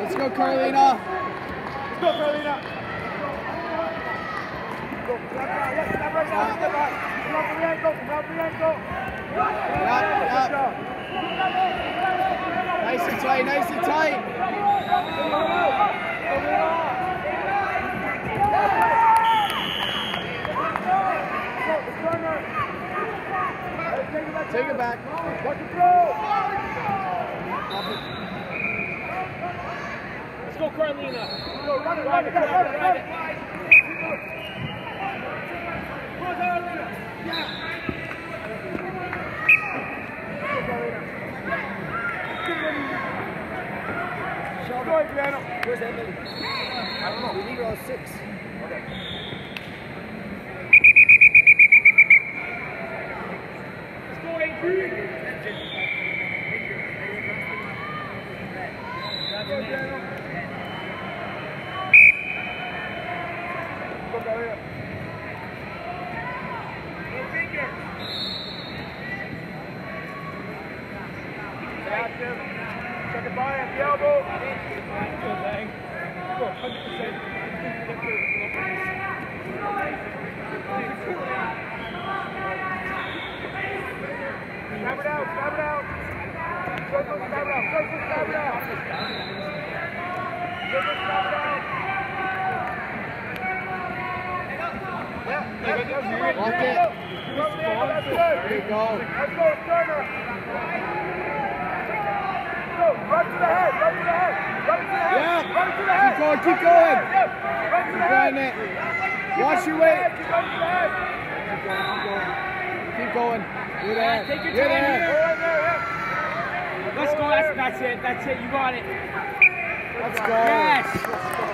Let's go, Carlina. Let's go, Carlina. Go. Step right now. Step back. Come out from the ankle. Come out from the ankle. Nice and tight, nice and tight. Take it back. Watch it throw. Let's go, Carlina. Go, run it. Go, Adriano. Where's Emily? I don't know. We need all 6. Okay. Let's go, Adrian. Go, Adriano. Go, Carlina. Active. Check it by at the elbow. Good thing. Go, 100%. Stab it out. Circle, stab it out. Circle, stab it out. Yeah. Lock it. There you go. Let's go, Turner. Go, run to the head. Yeah. Run to the head. Keep going. Yes. Run to the head. Keep going. Watch your weight. Keep going to the head. Keep going. You're there. Take your You're time there. here. Go right there, yeah. Let's go. That's it. You got it. Let's go. Yes.